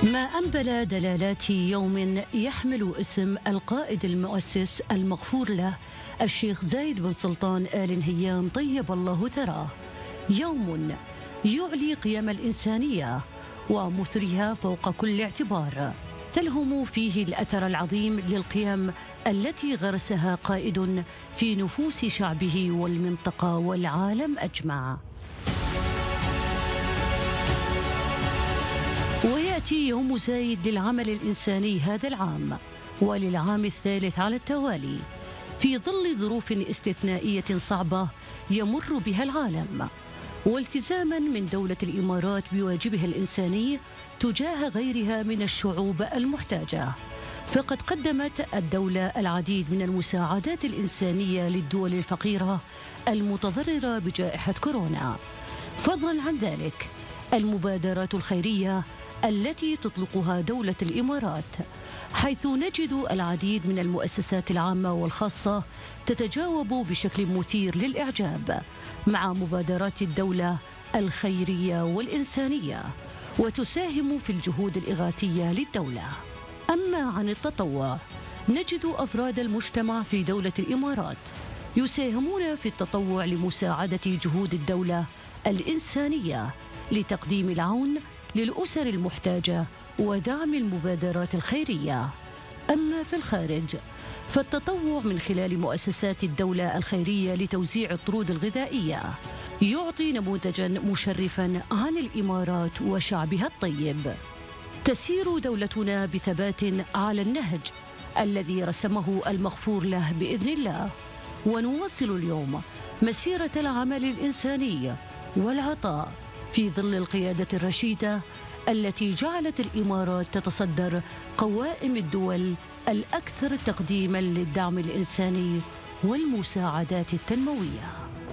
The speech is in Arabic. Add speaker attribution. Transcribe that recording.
Speaker 1: ما أنبل دلالات يوم يحمل اسم القائد المؤسس المغفور له الشيخ زايد بن سلطان آل نهيان طيب الله ثراه. يوم يعلي قيم الإنسانية ومثرها فوق كل اعتبار، تلهم فيه الأثر العظيم للقيم التي غرسها قائد في نفوس شعبه والمنطقة والعالم أجمع. ويأتي يوم زايد للعمل الإنساني هذا العام وللعام الثالث على التوالي في ظل ظروف استثنائية صعبة يمر بها العالم، والتزاما من دولة الإمارات بواجبها الإنساني تجاه غيرها من الشعوب المحتاجة. فقد قدمت الدولة العديد من المساعدات الإنسانية للدول الفقيرة المتضررة بجائحة كورونا. فضلا عن ذلك المبادرات الخيرية التي تطلقها دولة الإمارات، حيث نجد العديد من المؤسسات العامة والخاصة تتجاوب بشكل مثير للإعجاب مع مبادرات الدولة الخيرية والإنسانية وتساهم في الجهود الإغاثية للدولة. أما عن التطوع، نجد أفراد المجتمع في دولة الإمارات يساهمون في التطوع لمساعدة جهود الدولة الإنسانية لتقديم العون للأسر المحتاجة ودعم المبادرات الخيرية. أما في الخارج فالتطوع من خلال مؤسسات الدولة الخيرية لتوزيع الطرود الغذائية يعطي نموذجا مشرفا عن الإمارات وشعبها الطيب. تسير دولتنا بثبات على النهج الذي رسمه المغفور له بإذن الله، ونواصل اليوم مسيرة العمل الإنساني والعطاء في ظل القيادة الرشيدة التي جعلت الإمارات تتصدر قوائم الدول الأكثر تقديما للدعم الإنساني والمساعدات التنموية.